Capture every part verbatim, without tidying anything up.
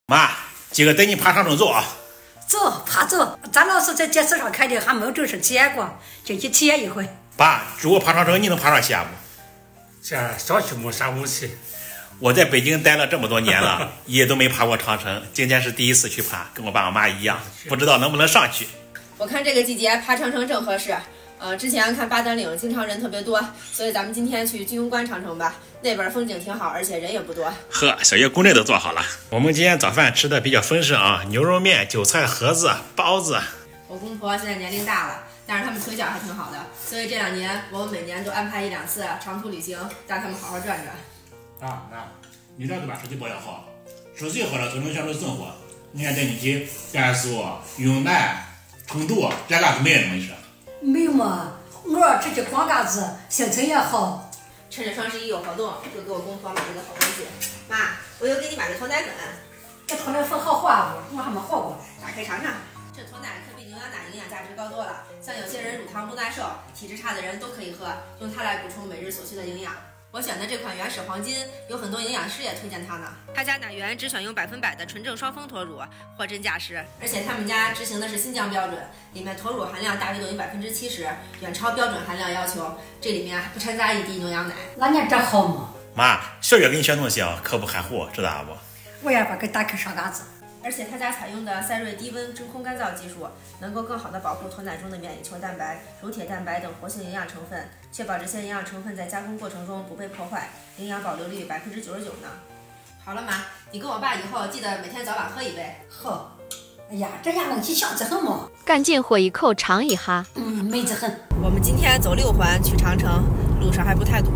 妈，今个带你爬长城走啊！ 走，爬走。咱老是在电视上看的，还没正式体验过，就去体验一回。 爸，如果爬长城，你能爬上去啊不？ 这小区没啥武器。 我在北京待了这么多年了，也都没爬过长城，今天是第一次去爬，跟我爸我妈一样，不知道能不能上去。 我看这个季节爬长城正合适。呃，之前看八达岭经常人特别多，所以咱们今天去居庸关长城吧，那边风景挺好，而且人也不多。 呵，小叶攻略都做好了。我们今天早饭吃的比较丰盛啊，牛肉面、韭菜盒子、包子。 我公婆现在年龄大了，但是他们腿脚还挺好的，所以这两年我们每年都安排一两次长途旅行，带他们好好转转。 啊，那你这都把手机保养好，手机好了才能享受生活。你看带你去甘肃、云南、成都，这嘎子没人没事。 没有嘛，我这就光嘎子，心情也好。 趁着双十一有活动，就给我公婆买了个好东西。妈，我又给你买个脱奶粉。 这脱奶粉好化不？我还没喝过。 打开尝尝，这脱奶可比牛羊奶营养价值高多了。像有些人乳糖不耐受、体质差的人都可以喝，用它来补充每日所需的营养。我选的这款原始黄金，有很多营养师也推荐它呢。他家奶源只选用百分百的纯正双峰驼乳，货真价实。而且他们家执行的是新疆标准，里面驼乳含量大于等于百分之七十，远超标准含量要求。这里面还不掺杂一滴牛羊奶。 那你这好吗？ 妈，小月给你选东西啊，可不含糊，知道不？ 我也把给打开上嘎子。 而且他家采用的赛瑞低温真空干燥技术，能够更好的保护脱奶中的免疫球蛋白、乳铁蛋白等活性营养成分，确保这些营养成分在加工过程中不被破坏，营养保留率百分之九十九呢。好了妈，你跟我爸以后记得每天早晚喝一杯。 好。哎呀，这家问题相子很嘛。 干劲喝一口尝一哈。 嗯，美子很。 我们今天走六环去长城，路上还不太堵。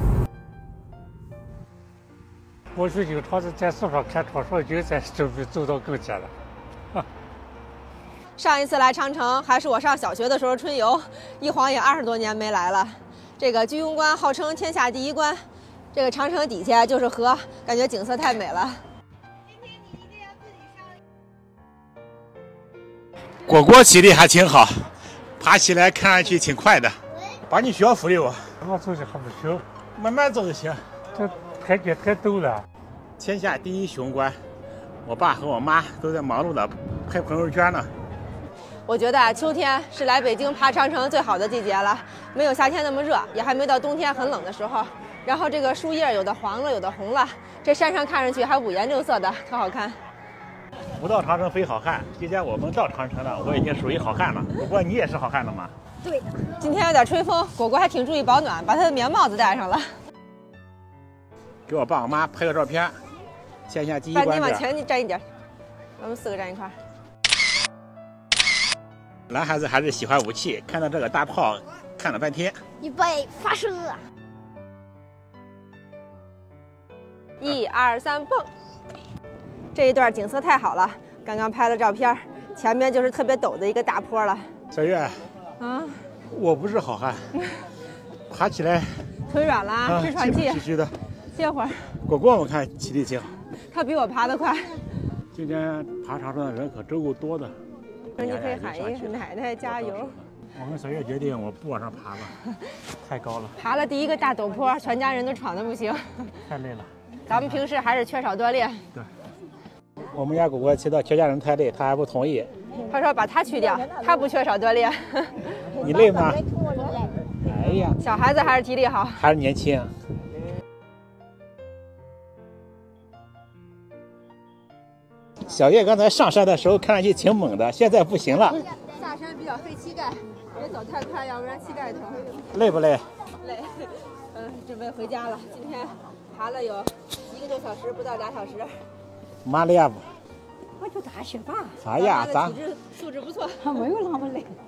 过去就常在电视上看传说，就在这边走到更近了。 上一次来长城还是我上小学的时候春游，一晃也二十多年没来了。这个居庸关号称天下第一关，这个长城底下就是河，感觉景色太美了。 果果体力还挺好，爬起来看上去挺快的。把你需要扶溜啊？ 我走的还不行， 慢慢走就行。 这台阶太陡了。 天下第一雄关，我爸和我妈都在忙碌的拍朋友圈呢。 我觉得秋天是来北京爬长城最好的季节了，没有夏天那么热，也还没到冬天很冷的时候。然后这个树叶有的黄了，有的红了，这山上看上去还五颜六色的，特好看。 不到长城非好汉，今天我们到长城了，我已经属于好汉了。不过你也是好汉了吗？ 对的。今天有点吹风，果果还挺注意保暖，把他的棉帽子戴上了。 给我爸我妈拍个照片。天下第一关。 你往前站一点，我们四个站一块。 男孩子还是喜欢武器，看到这个大炮，看了半天。 预备发射！ 一二三，蹦！这一段景色太好了，刚刚拍了照片，前面就是特别陡的一个大坡了。 小月， 啊， 我不是好汉，爬起来腿软了，啊、直喘气， 气虚的。 歇会儿。 果果我看体力挺好， 他比我爬得快。 今天爬长城的人可真够多的。 那你可以喊一个奶奶加油。 我跟小月决定，我不往上爬了，太高了。 爬了第一个大陡坡，全家人都喘得不行， 太累了。 咱们平时还是缺少锻炼。 对。我们家果果提到全家人太累，他还不同意。 他说把他去掉，他不缺少锻炼。 你累吗？哎呀， 小孩子还是体力好， 还是年轻。小月刚才上山的时候看上去挺猛的，现在不行了。 下山比较费膝盖，别走太快，要不然膝盖疼。 累不累？ 累。嗯，准备回家了。今天爬了有一个多小时，不到俩小时。 妈累不？ 我就大学吧。 哎呀，咱体质素质不错， 没有那么累。